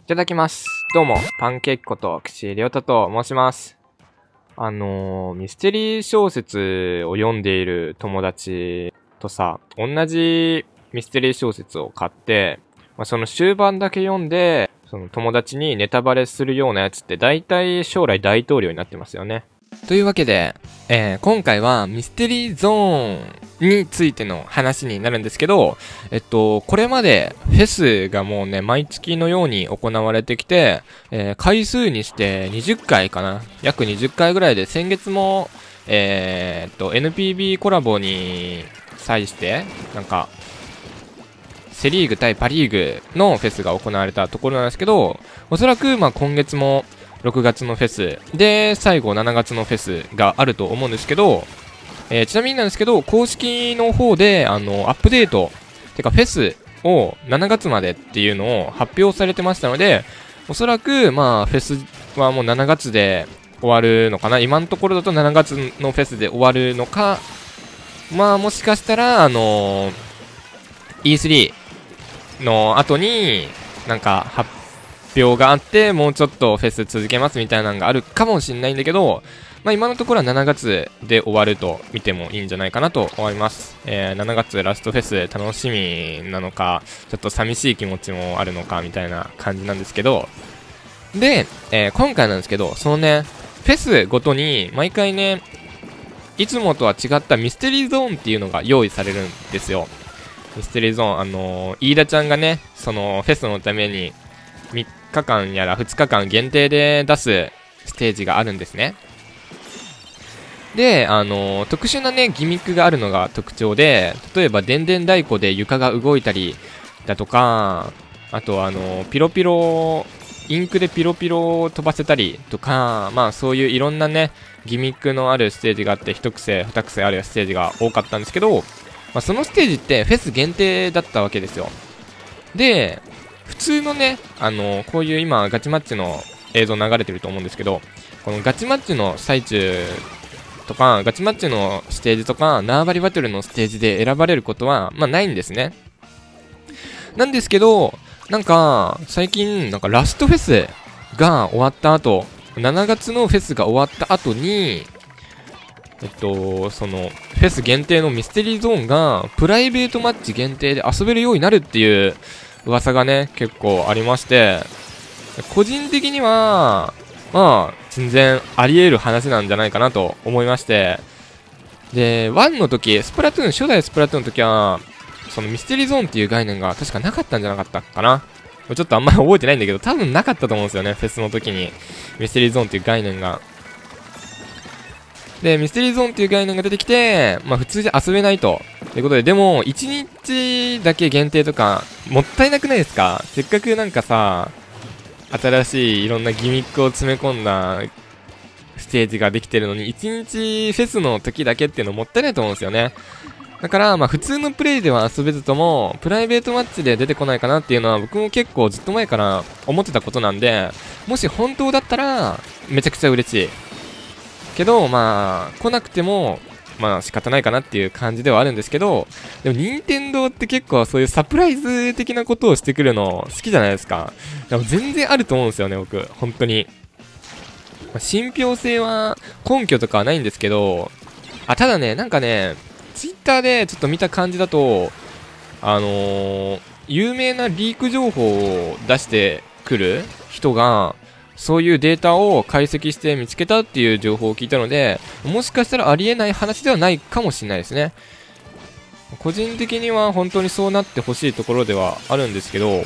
いただきます。どうも、パンケーキこと岸井亮太と申します。ミステリー小説を読んでいる友達とさ、同じミステリー小説を買って、その終盤だけ読んで、その友達にネタバレするようなやつって大体将来大統領になってますよね。というわけで、今回はミステリーゾーンについての話になるんですけど、これまでフェスがもうね、毎月のように行われてきて、回数にして20回かな。約20回ぐらいで、先月も、NPB コラボに際して、なんか、セリーグ対パリーグのフェスが行われたところなんですけど、おそらく今月も6月のフェスで最後7月のフェスがあると思うんですけど、ちなみになんですけど、公式の方でアップデートてかフェスを7月までっていうのを発表されてましたので、おそらくフェスはもう7月で終わるのかな。今のところだと7月のフェスで終わるのか、もしかしたらE3 の後になんか発表があって、もうちょっとフェス続けますみたいなのがあるかもしれないんだけど、今のところは7月で終わると見てもいいんじゃないかなと思います。7月ラストフェス楽しみなのか、ちょっと寂しい気持ちもあるのかみたいな感じなんですけど、で、今回なんですけど、そのね、フェスごとに毎回ね、いつもとは違ったミステリーゾーンっていうのが用意されるんですよ。ミステリーゾーン、飯田ちゃんがね、そのフェスのために3日間やら2日間限定で出すステージがあるんですね。で、特殊なね、ギミックがあるのが特徴で、例えば、でんでん太鼓で床が動いたりだとか、あと、ピロピロ、インクでピロピロを飛ばせたりとか、そういういろんなね、ギミックのあるステージがあって、一癖、二癖あるステージが多かったんですけど、そのステージってフェス限定だったわけですよ。で、普通のね、こういう今、ガチマッチの映像流れてると思うんですけど、このガチマッチの最中とか、ガチマッチのステージとか、縄張りバトルのステージで選ばれることは、ないんですね。なんですけど、なんか、最近、なんかラストフェスが終わった後、7月のフェスが終わった後に、その、フェス限定のミステリーゾーンが、プライベートマッチ限定で遊べるようになるっていう噂がね、結構ありまして、個人的には、全然あり得る話なんじゃないかなと思いまして、で、1の時、初代スプラトゥーンの時は、そのミステリーゾーンっていう概念が確かなかったんじゃなかったかな。ちょっとあんまり覚えてないんだけど、多分なかったと思うんですよね、フェスの時に。ミステリーゾーンっていう概念が。で、ミステリーゾーンっていう概念が出てきて、普通じゃ遊べないと。ということで、でも、1日だけ限定とか、もったいなくないですか？せっかくなんかさ、新しいいろんなギミックを詰め込んだステージができてるのに、1日フェスの時だけっていうのもったいないと思うんですよね。だから、普通のプレイでは遊べずとも、プライベートマッチで出てこないかなっていうのは、僕も結構ずっと前から思ってたことなんで、もし本当だったら、めちゃくちゃ嬉しい。けど、来なくても、仕方ないかなっていう感じではあるんですけど、でも任天堂って結構そういうサプライズ的なことをしてくるの好きじゃないですか。でも全然あると思うんですよね、僕。本当に。信憑性は根拠とかはないんですけど、ただね、なんかね、ツイッターでちょっと見た感じだと、有名なリーク情報を出してくる人が、そういうデータを解析して見つけたっていう情報を聞いたので、もしかしたらありえない話ではないかもしれないですね。個人的には本当にそうなってほしいところではあるんですけど、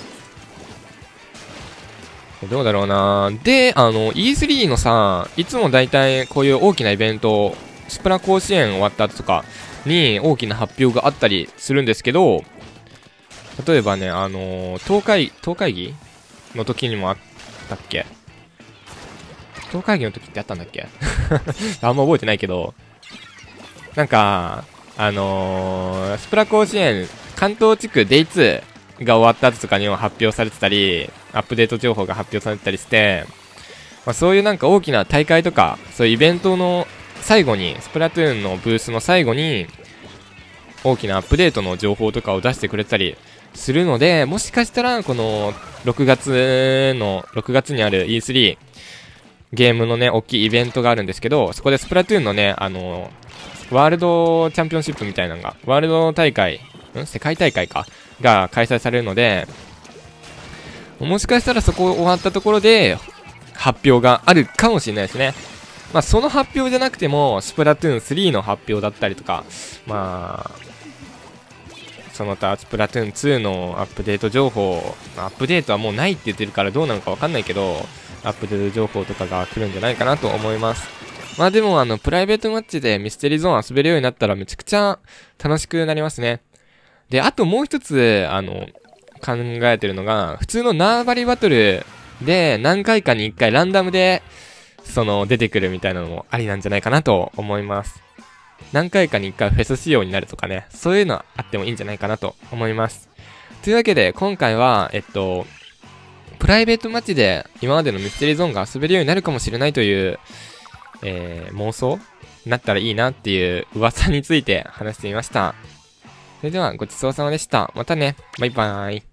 どうだろうな。で、E3 のさ、いつも大体こういう大きなイベント、スプラ甲子園終わった後とかに大きな発表があったりするんですけど、例えばね、東海議の時にもあったっけ？東海議の時ってあったんだっけあんま覚えてないけど、なんか、スプラ甲子園関東地区 Day2 が終わった後とかにも発表されてたり、アップデート情報が発表されてたりして、そういうなんか大きな大会とか、そういうイベントの最後に、スプラトゥーンのブースの最後に、大きなアップデートの情報とかを出してくれたりするので、もしかしたらこの6月にある E3 ゲームのね、大きいイベントがあるんですけど、そこでスプラトゥーンのね、ワールドチャンピオンシップみたいなのが、ワールド大会、世界大会か、が開催されるので、もしかしたらそこ終わったところで、発表があるかもしれないですね。まあ、その発表じゃなくても、スプラトゥーン3の発表だったりとか、まあ、その他、スプラトゥーン2のアップデート情報、アップデートはもうないって言ってるからどうなのかわかんないけど、アップデート情報とかが来るんじゃないかなと思います。まあでもプライベートマッチでミステリーゾーン遊べるようになったらめちゃくちゃ楽しくなりますね。で、あともう一つ、考えてるのが、普通の縄張りバトルで何回かに1回ランダムで、出てくるみたいなのもありなんじゃないかなと思います。何回かに1回フェス仕様になるとかね、そういうのあってもいいんじゃないかなと思います。というわけで、今回は、プライベートマッチで今までのミステリーゾーンが遊べるようになるかもしれないという、妄想になったらいいなっていう噂について話してみました。それではごちそうさまでした。またね。バイバーイ。